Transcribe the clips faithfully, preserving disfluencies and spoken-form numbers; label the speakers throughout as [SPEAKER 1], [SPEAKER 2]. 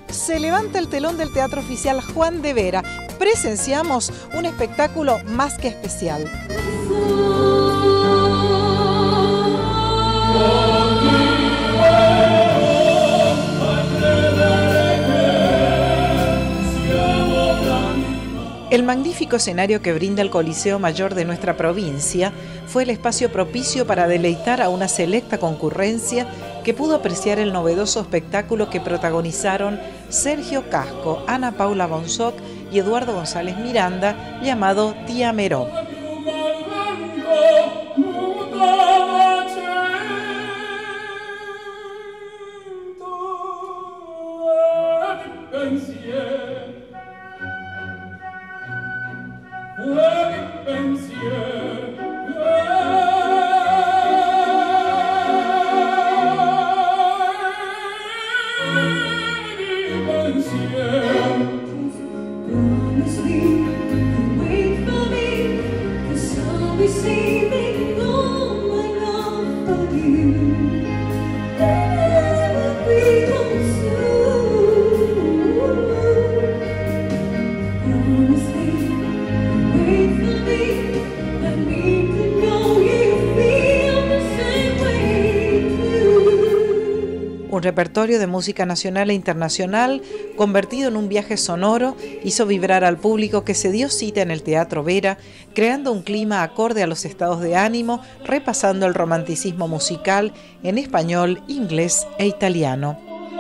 [SPEAKER 1] se levanta el telón del Teatro Oficial Juan de Vera. Presenciamos un espectáculo más que especial. El magnífico escenario que brinda el Coliseo Mayor de nuestra provincia fue el espacio propicio para deleitar a una selecta concurrencia que pudo apreciar el novedoso espectáculo que protagonizaron Sergio Casco, Ana Paula Bonsoc y Eduardo González Miranda, llamado Tía Meró. Un repertorio de música nacional e internacional, convertido en un viaje sonoro, hizo vibrar al público que se dio cita en el Teatro Vera, creando un clima acorde a los estados de ánimo, repasando el romanticismo musical en español, inglés e italiano.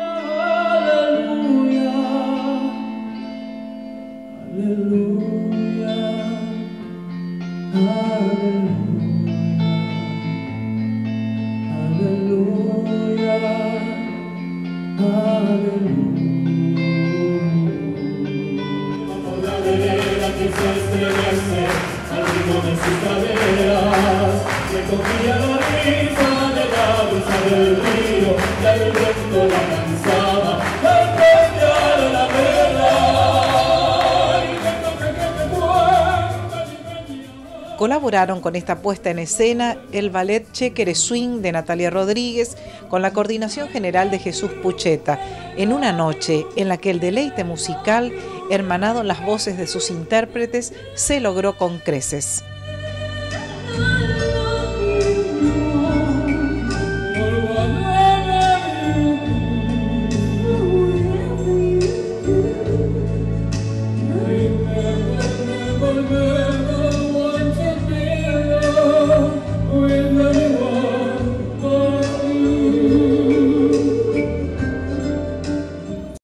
[SPEAKER 1] Colaboraron con esta puesta en escena el ballet Chéquere Swing de Natalia Rodríguez con la coordinación general de Jesús Pucheta, en una noche en la que el deleite musical, hermanado en las voces de sus intérpretes, se logró con creces.